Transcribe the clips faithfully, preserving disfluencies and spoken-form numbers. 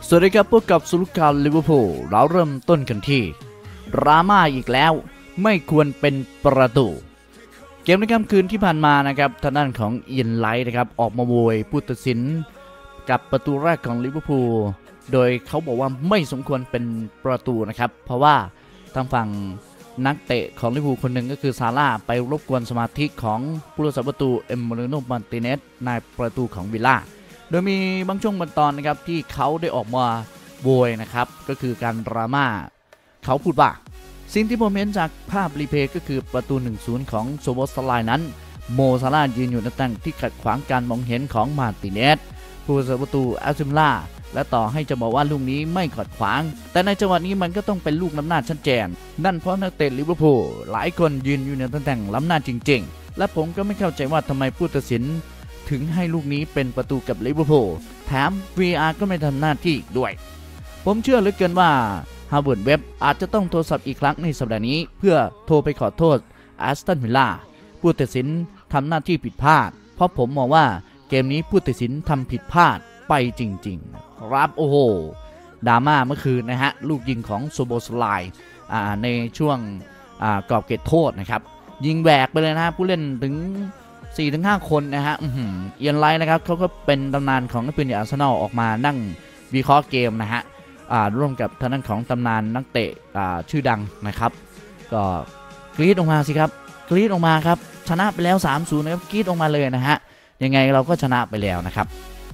สวัสดีครับพบกับสุลการลิเวอร์พูลเราเริ่มต้นกันที่ดราม่าอีกแล้วไม่ควรเป็นประตูเกมในค่ำคืนที่ผ่านมานะครับทางด้านของเอียนไลท์นะครับออกมาโวยผู้ตัดสินกับประตูแรกของลิเวอร์พูลโดยเขาบอกว่าไม่สมควรเป็นประตูนะครับเพราะว่าทางฝั่งนักเตะของลิเวอร์พูลคนหนึ่งก็คือซาร่าไปรบกวนสมาธิของผู้รักษาประตูเอมเมอริโน มาร์ติเนสในประตูของวิลล่าโดยมีบางช่วงบางตอนนะครับที่เขาได้ออกมาโวยนะครับก็คือการดราม่าเขาพูดว่าสิ่งที่ผมเห็นจากภาพรีเพย์ก็คือประตู หนึ่งศูนย์ ของโซโบสไลนั้นโมซาร่ายืนอยู่ในตำแหน่งที่ขัดขวางการมองเห็นของมาร์ติเนสผู้รักษาประตูอัลซิมล่าและต่อให้จะบอกว่าลูกนี้ไม่ขัดขวางแต่ในจังหวะนี้มันก็ต้องเป็นลูกล้ำหน้าชัดเจนนั่นเพราะนักเตะลิเวอร์พูลหลายคนยืนอยู่ในตำแหน่งล้ำหน้าจริงๆและผมก็ไม่เข้าใจว่าทำไมผู้ตัดสินถึงให้ลูกนี้เป็นประตูกับลิเวอร์พูลแถม วี อาร์ ก็ไม่ทำหน้าที่ด้วยผมเชื่อเหลือเกินว่าฮาร์วาร์ดเว็บอาจจะต้องโทรศัพท์อีกครั้งในสัปดาห์นี้เพื่อโทรไปขอโทษแอสตันวิลล่าผู้ตัดสินทำหน้าที่ผิดพลาดเพราะผมมองว่าเกมนี้ผู้ตัดสินทำผิดพลาดไปจริงๆครับโอ้โหดราม่าเมื่อคืนนะฮะลูกยิงของโซโบสไลในช่วงกรอบเขตโทษนะครับยิงแหวกไปเลยนะผู้เล่นถึง สี่ถึงห้า คนนะฮะเอียนไลท์นะครับเขาก็เป็นตำนานของนักปืนอาร์เซนอลออกมานั่งวิเคราะห์เกมนะฮะร่วมกับทางด้านของตำนานนักเตะชื่อดังนะครับก็กรี๊ดออกมาสิครับกรี๊ดออกมาครับชนะไปแล้ว สามศูนย์ นะครับกรี๊ดออกมาเลยนะฮะยังไงเราก็ชนะไปแล้วนะครับ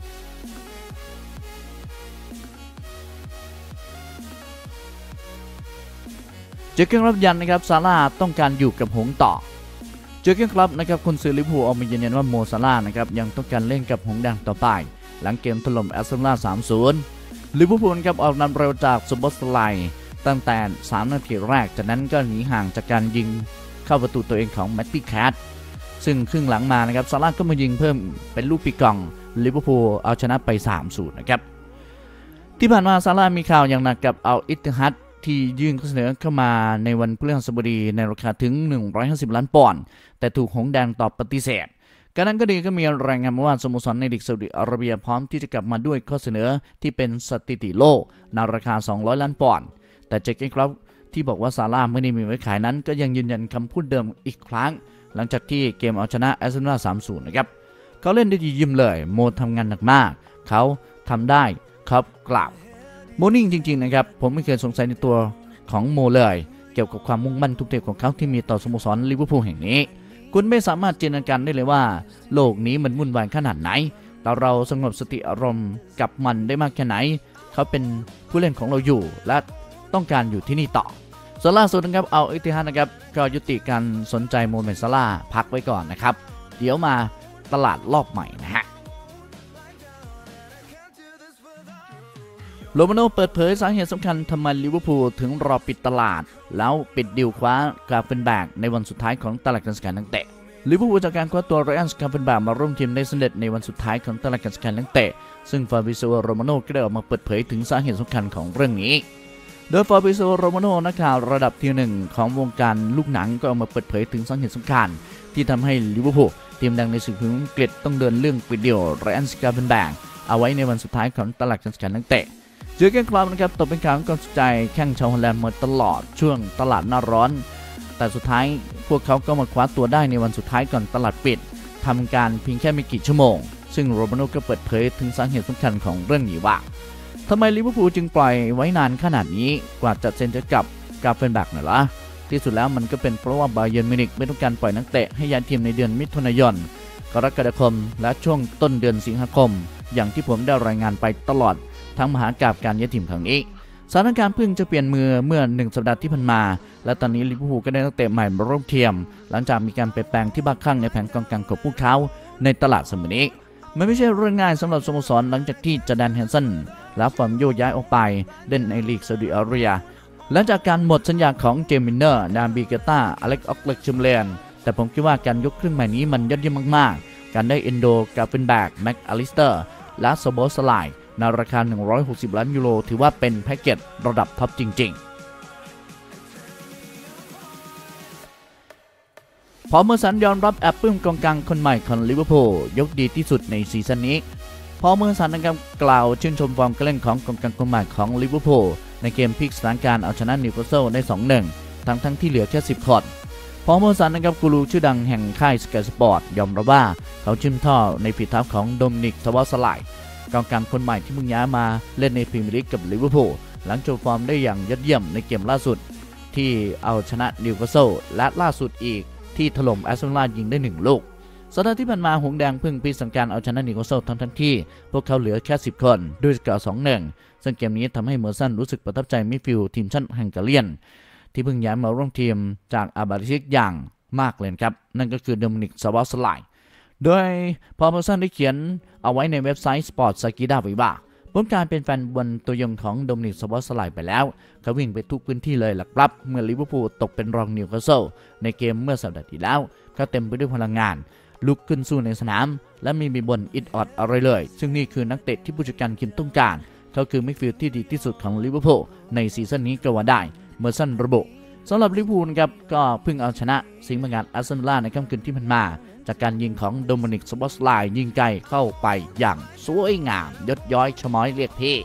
เจอเกนรับยันนะครับซาร่าต้องการอยู่กับหงต่อเจอเกนครับนะครับคุณซื้อลิเวอร์พูลออกมายืนยันว่าโมซาร่านะครับยังต้องการเล่นกับหงแดงต่อไปหลังเกมถล่มแอสตันวิลล่า สามศูนย์ ลิเวอร์พูลครับออกนำเร็วจากซูเปอร์สไลด์ตั้งแต่สามนาทีแรกจากนั้นก็หนีห่างจากการยิงเข้าประตูตัวเองของแมตตี้แคทซึ่งครึ่งหลังมานะครับซาร่าก็มายิงเพิ่มเป็นลูกปีกองลิเวอร์พูลเอาชนะไป สามศูนย์ นะครับที่ผ่านมาซาร่ามีข่าวอย่างหนักกับอัลอิตติฮัดที่ยื่นข้อเสนอเข้ามาในวันพฤหัสบดีในราคาถึงหนึ่งร้อยห้าสิบล้านปอนด์แต่ถูกหงแดงตอบปฏิเสธการนั้นก็ดีก็มีรายงานมาว่าสโมสรในลีกซาอุดิอาระเบียพร้อมที่จะกลับมาด้วยข้อเสนอที่เป็นสถิติโลกในราคาสองร้อยล้านปอนด์แต่เจคเก้นครับที่บอกว่าซาร่าไม่ได้มีไว้ขายนั้นก็ยังยืนยันคำพูดเดิมอีกครั้งหลังจากที่เกมเอาชนะแอสตันวิลล่า สามศูนย์ นะครับเขาเล่นได้ดียิ้มเลยโมทำงานหนักมากเขาทำได้ครับกล่าวโมนิ่งจริงๆนะครับผมไม่เคยสงสัยในตัวของโมเลยเกี่ยวกับความมุ่งมั่นทุกเทของเขาที่มีต่อสโมสรลิเวอร์พูลแห่งนี้คุณไม่สามารถจินตนาการได้เลยว่าโลกนี้มันวุ่นวายขนาดไหนแต่เราสงบสติอารมณ์กับมันได้มากแค่ไหนเขาเป็นผู้เล่นของเราอยู่และต้องการอยู่ที่นี่ต่อส่วนล่าสุดนะครับเอาอิติฮัดนะครับก็ยุติการสนใจโมเมนต์ซาร่าพักไว้ก่อนนะครับเดี๋ยวมาตลาดรอบใหม่นะฮะโรมาโน่เปิดเผยสาเหตุสำคัญทำไมลิเวอร์พูลถึงรอปิดตลาดแล้วปิดดีลคว้ากราเฟนแบกในวันสุดท้ายของตลาดการซื้อขายนักเตะลิเวอร์พูลจากการคว้าตัวไรอัน กราเฟนแบกมาร่วมทีมได้สำเร็จในวันสุดท้ายของตลาดการซื้อขายนักเตะซึ่งฟาบิโซ โรมาโน่ก็ได้ออกมาเปิดเผยถึงสาเหตุสำคัญของเรื่องนี้โดยฟาบิโซ โรมาโน่นักข่าวระดับที่หนึ่งของวงการลูกหนังก็ออกมาเปิดเผยถึงสาเหตุสำคัญที่ทำให้ลิเวอร์พูลทีมดังในสื่อพิมพ์อังกฤษต้องเดินเรื่องปิดดีลไรอัน กราเฟนแบกเอาไว้ในวันสุดท้ายของตลาดการซื้อขายนักเตะเจอเกนครับนะครับตกเป็นข่าวของความสนใจแข่งชาวฮอลแลนด์มาตลอดช่วงตลาดหน้าร้อนแต่สุดท้ายพวกเขาก็มาคว้าตัวได้ในวันสุดท้ายก่อนตลาดปิดทำการเพียงแค่ไม่กี่ชั่วโมงซึ่งโรมาโน่ก็เปิดเผยถึงสาเหตุสำคัญของเรื่องนี้ว่าทำไมลิเวอร์พูลจึงปล่อยไว้นานขนาดนี้กว่าจะเซ็นเจอกับกาเฟนแบกน่ะล่ะที่สุดแล้วมันก็เป็นเพราะว่าบาเยิร์นมิวนิกไม่ต้องการปล่อยนักเตะให้ย้ายทีมในเดือนมิถุนายนกรกฎาคมและช่วงต้นเดือนสิงหาคมอย่างที่ผมได้รายงานไปตลอดทั้งมหากาพย์การย้ายทีมครั้งนี้สถานการณ์เพิ่งจะเปลี่ยนมือเมื่อหนึ่งสัปดาห์ที่ผ่านมาและตอนนี้ลิเวอร์พูลก็ได้นักเตะใหม่มาร่วมทีมหลังจากมีการเปลี่ยนแปลงที่บ้าคลั่งในแผนกองกลางของพวกเขาในตลาดสมัยนี้มันไม่ใช่เรื่องง่ายสำหรับสโมสรหลังจากที่จอร์แดน แฮนสันและฟอร์มโยย้ายออกไปเล่นในลีกซาอุดิอาระเบียหลังจากการหมดสัญญาของเจมินเนอร์นาบีเกต้าอเล็กออกเล็กชิมเลนแต่ผมคิดว่าการยกเครื่องใหม่นี้มันยอดเยี่ยมมากๆการได้เอนโดกาเฟนแบกแม็กอลิสเตอร์และโซโบสไลด์ในราคาหนึ่งร้อยหกสิบล้านยูโรถือว่าเป็นแพ็กเกจระดับท็อปจริงๆพอเมอร์สันยอมรับแอปปลื้มกองกลางคนใหม่ของลิเวอร์พูลยกดีที่สุดในซีซั่นนี้ผพอเมอร์สันนะครับกล่าวชื่นชมฟอร์มการเล่นของกองกลางคนใหม่ของลิเวอร์พูลในเกมพลิกสถานการณ์เอาชนะนิวคาสเซิลได้ สองหนึ่ง ทั้งทั้งที่เหลือแค่สิบคนพอเมอร์สันนะครับกูรูชื่อดังแห่งค่ายสกายสปอร์ตยอมรับว่าเขาชื่นชอบในฝีเท้าของโดมินิก ซาบอสไลน์กองกลางคนใหม่ที่เพิ่งย้ายมาเล่นในพรีเมียร์ลีกกับลิเวอร์พูลหลังโชว์ฟอร์มได้อย่างยอดเยี่ยมในเกมล่าสุดที่เอาชนะนิวคาสเซิลและล่าสุดอีกที่ถล่มแอสตันวิลล่ายิงได้หนึ่งลูกสัปดาห์ที่ผ่านมาหงส์แดงเพิ่งพลิกสถานการณ์เอาชนะนิวคาสเซิลทั้งทั้งที่พวกเขาเหลือแค่สิบคนด้วยสกอร์ สองหนึ่ง ซึ่งเกมนี้ทำให้เมอร์สันรู้สึกประทับใจมิดฟิลด์ทีมชาติฮังการีที่เพิ่งย้ายมาร่วมทีมจากอาบาริชิกอย่างมากเลยครับนั่นก็คือโดมินิก ซาบอสไลน์โดยพอเมอร์สันได้เขียนเอาไว้ในเว็บไซต์ สปอร์ต ซากิดา ไว้ว่าผมการเป็นแฟนบอลตัวยงของโดมินิก ซาบอสไลน์ไปแล้วเขาวิ่งไปทุกพื้นที่เลยล่ะครับเมื่อลิเวอร์พูลตกเป็นรองนิวคาสเซิลในเกมเมื่อสัปดาห์ที่แล้วเขาเต็มไปด้วยพลังงานลุกขึ้นสู้ในสนามและไม่มีบ่นอิดออดอะไรเลยซึ่งนี่คือนักเตะที่ผู้จัดการคิมต้องการเขาคือมิดฟิลด์ที่ดีที่สุดของลิเวอร์พูลในซีซั่นนี้ก็ว่าได้เมอร์สันระบุสำหรับลิเวอร์พูลครับก็เพิ่งเอาชนะสิงห์บังกาแอสตันวิลล่าในค่ำคืนที่ผ่านมาจากการยิงของโดมินิก ซาบอสไลน์ยิงไกลเข้าไปอย่างสวยงามยดย้อยชะม้อยเรียกพี่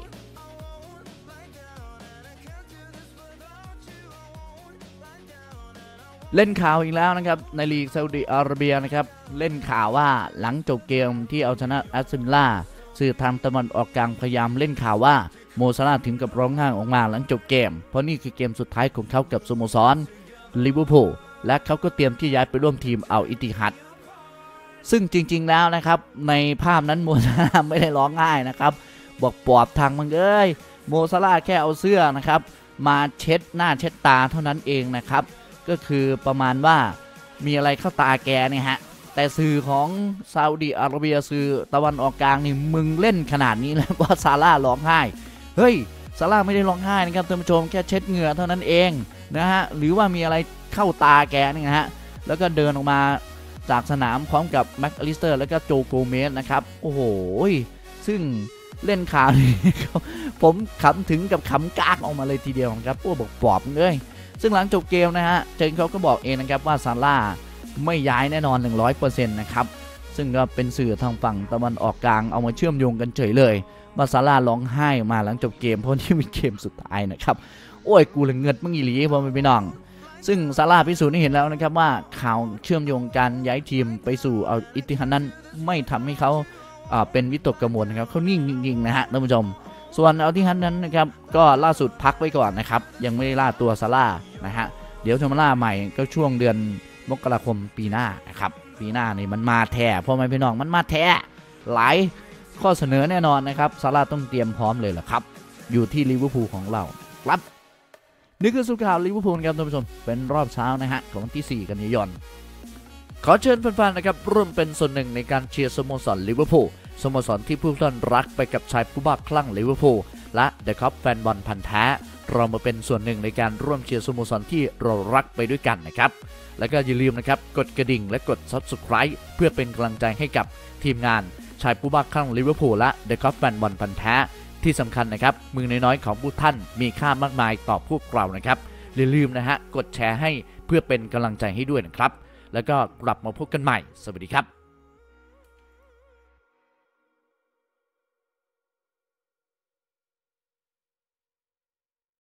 เล่นข่าวอีกแล้วนะครับในลีกซาอุดิอาระเบียนะครับเล่นข่าวว่าหลังจบเกมที่เอาชนะแอสตันวิลล่าสื่อทางตะวันออกกลางพยายามเล่นข่าวว่าโมซาลาห์ถึงกับร้องไห้ออกมาหลังจบเกมเพราะนี่คือเกมสุดท้ายของเขากับสโมสรลิเวอร์พูลและเขาก็เตรียมที่ย้ายไปร่วมทีมอัลอิตติฮัดซึ่งจริงๆแล้วนะครับในภาพนั้นโมซาลาห์ไม่ได้ร้องไห้นะครับบอกปอบทางมึงเอ้ยโมซาลาห์แค่เอาเสื้อนะครับมาเช็ดหน้าเช็ดตาเท่านั้นเองนะครับก็คือประมาณว่ามีอะไรเข้าตาแกเนี่ยฮะแต่สื่อของซาอุดิอาระเบียสื่อตะวันออกกลางนี่มึงเล่นขนาดนี้แล้วว่าซาร่าร้องไห้เฮ้ยซาร่าไม่ได้ร้องไห้นะครับท่านผู้ชมแค่เช็ดเหงื่อเท่านั้นเองนะฮะหรือว่ามีอะไรเข้าตาแกนี่นะฮะแล้วก็เดินออกมาจากสนามพร้อมกับแม็กอลิสเตอร์แล้วก็โจโกเมสนะครับโอ้โหซึ่งเล่นข่าวนี้ผมขำถึงกับขำกากออกมาเลยทีเดียวครับโอ้บอกปอบเลยซึ่งหลังจบเกมนะฮะเจนเขาก็บอกเองนะครับว่าซาร่าไม่ย้ายแน่นอน หนึ่งร้อยเปอร์เซ็นต์ นะครับซึ่งก็เป็นสื่อทางฝั่งตะวันออกกลางเอามาเชื่อมโยงกันเฉยเลยว่าซาร่าร้องไห้มาหลังจบเกมเพราะนี่เป็นเกมสุดท้ายนะครับโอ้ยกูเลยเงินมึงอีหลีพอไม่ไปน้องซึ่งซาร่าพิสูจน์ให้เห็นแล้วนะครับว่าข่าวเชื่อมโยงการย้ายทีมไปสู่เอาอิตติฮัดนั้นไม่ทำให้เขาเป็นวิตกกังวลนะครับเขานิ่งจริงๆนะฮะท่านผู้ชมส่วนเอาที่ฮันนั้นนะครับก็ล่าสุดพักไว้ก่อนนะครับยังไม่ได้ล่าตัวซาร่านะฮะเดี๋ยวจะมาล่าใหม่ก็ช่วงเดือนมกราคมปีหน้านะครับปีหน้านี่มันมาแท้พ่อแม่พี่น้องมันมาแท้หลายข้อเสนอแน่นอนนะครับซาร่าต้องเตรียมพร้อมเลยล่ะครับอยู่ที่ลิเวอร์พูลของเราครับนี่คือสุข่าวลิเวอร์พูลครับท่านผู้ชมเป็นรอบเช้านะฮะของที่สี่กันยายนขอเชิญแฟนๆนะครับร่วมเป็นส่วนหนึ่งในการเชียร์สโมสรลิเวอร์พูลสโมสรที่ผู้ท่านรักไปกับชายผู้บ้าคลั่งลิเวอร์พูลและเดอะคัพแฟนบอลพันธุ์แท้เรามาเป็นส่วนหนึ่งในการร่วมเชียร์สโมสรที่เรารักไปด้วยกันนะครับแล้วก็อย่าลืมนะครับกดกระดิ่งและกด ซับสไครบ์ เพื่อเป็นกำลังใจให้กับทีมงานชายผู้บ้าคลั่งลิเวอร์พูลและเดอะคัพแฟนบอลพันธุ์แท้ที่สำคัญนะครับมือน้อยๆของผู้ท่านมีค่ามากมายต่อพวกเรานะครับอย่าลืมนะฮะกดแชร์ให้เพื่อเป็นกำลังใจให้ด้วยนะครับแล้วก็กลับมาพบกันใหม่สวัสดีครับ